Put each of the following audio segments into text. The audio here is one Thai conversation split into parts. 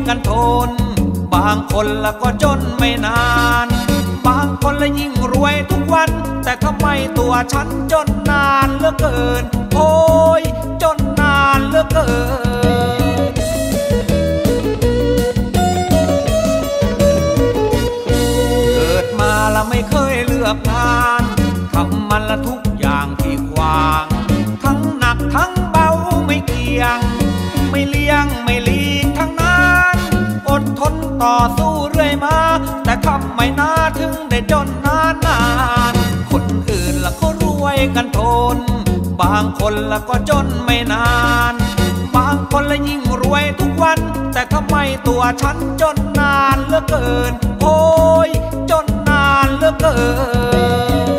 กันทนบางคนละก็จนไม่นานบางคนละยิ่งรวยทุกวันแต่ทำไมตัวฉันจนนานเหลือเกินโอ้ยจนนานเหลือเกินเกิดมาละไม่เคยเลือกงานทำมันละทุกอย่างที่ขวางทั้งหนักทั้งเบาไม่เกี่ยงไม่เลี่ยงไม่หลีกทั้งนั้นอดทนต่อสู้เรื่อยมาแต่ทำไมน่าถึงได้จนนานคนอื่นละก็รวยกันทนบางคนละก็จนไม่นานบางคนละยิ่งรวยทุกวันแต่ทำไมตัวฉันจนนานเหลือเกินโอ้ยจนนานเหลือเกิน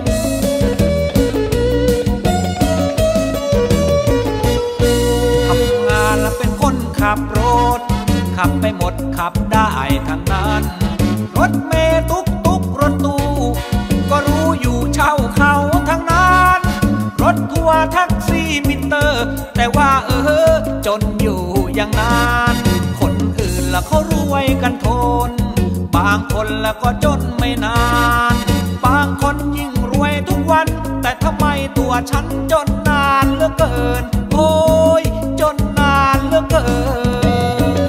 ทำงานละเป็นคนขับรถขับไปหมดขับได้ทั้งนั้นรถเมล์ตุกรถตู้ก็รู้อยู่เช่าเขาทั้งนั้นรถทัวร์แท็กซี่มิเตอร์แต่ว่าจนอยู่อย่างนั้นคนอื่นละเขารวยกันทนบางคนละก็จนไม่นานบางคนยิ่งรวยทุกวันแต่ทำไมตัวฉันจนนานเหลือเกินโอ้ยจนนานเหลือเกิน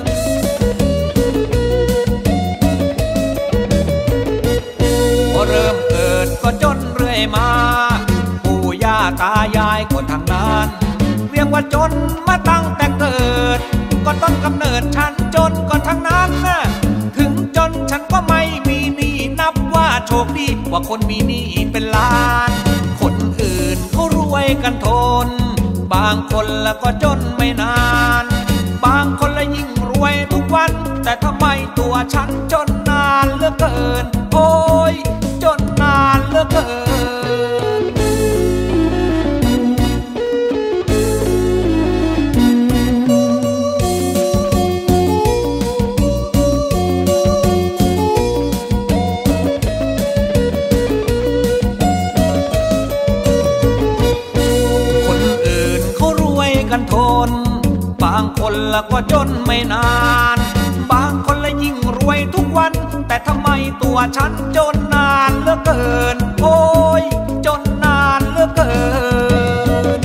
พอเริ่มเกิดก็จนเรื่อยมาปู่ย่าตายายก็ทางนั้นเรียกว่าจนมาตั้งแต่เกิดก็ต้นกำเนิดฉันจนก็ทั้งนั้นนะถึงจนฉันก็ไม่มีหนี้นับว่าโชคดีกว่าคนมีหนี้เป็นล้านคนอื่นเขารวยกันทนบางคนละก็จนไม่นานบางคนละยิ่งรวยทุกวันแต่ทำไมตัวฉันจนนานเหลือเกินโอ้ยจนนานเหลือเกินกันทนบางคนละก็จนไม่นานบางคนละยิ่งรวยทุกวันแต่ทำไมตัวฉันจนนานเหลือเกินโอ้ยจนนานเหลือเกิน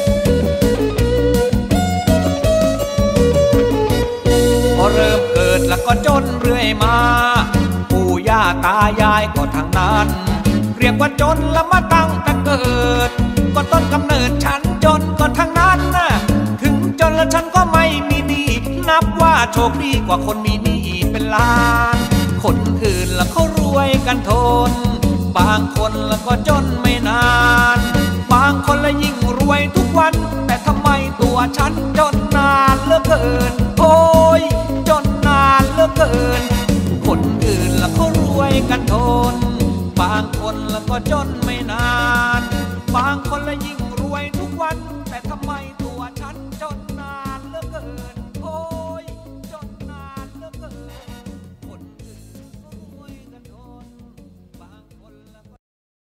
พอเริ่มเกิดแล้วก็จนเรื่อยมาปู่ย่าตายายก็ทางนั้นเรียกว่าจนละมาตั้งแต่เกิดก็ต้นกำเนิดฉันจนก็ทั้งนั้นนะถึงจนแล้วฉันก็ไม่มีหนี้นับว่าโชคดีกว่าคนมีหนี้เป็นล้านคนอื่นละเขารวยกันทนบางคนละก็จนไม่นานบางคนละยิ่งรวยทุกวันแต่ทำไมตัวฉันจนนานเหลือเกินโอ้ยจนนานเหลือเกินคนอื่นละเขารวยกันทนบางคนละก็จน